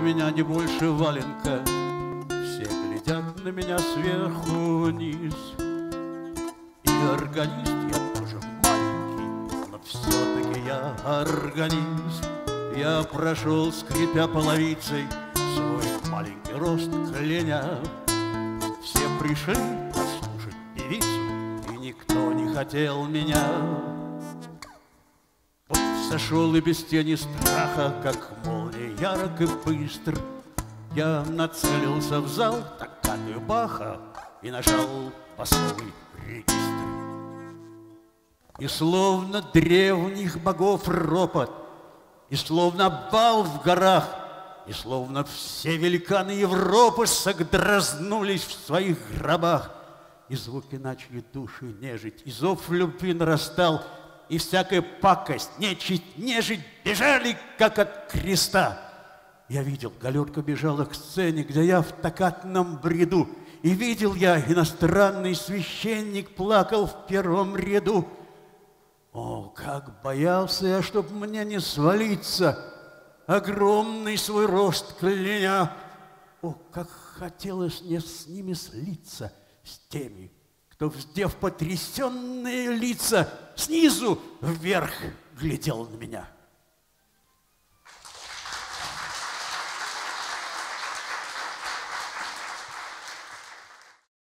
меня не больше валенка. Все глядят на меня сверху вниз. И органист я тоже маленький, но все-таки я органист. Я прошел, скрипя половицей, свой маленький рост кляня. Все пришли послушать певицу, и никто не хотел меня. Вот сошел и без тени страха, как молния, ярок и быстр. Я нацелился в зал токкатую Баха и нажал басовый регистр. И словно древних богов ропот, и словно бал в горах, и словно все великаны Европы согдрознулись в своих гробах, и звуки начали души нежить, и зов любви нарастал, и всякая пакость, нечисть, нежить бежали, как от креста. Я видел, галерка бежала к сцене, где я в токкатном бреду, и видел я, иностранный священник плакал в первом ряду. О, как боялся я, чтоб мне не свалиться, огромный свой рост кляня. О, как хотелось мне с ними слиться, с теми, кто, вздев потрясенные лица, снизу вверх глядел на меня.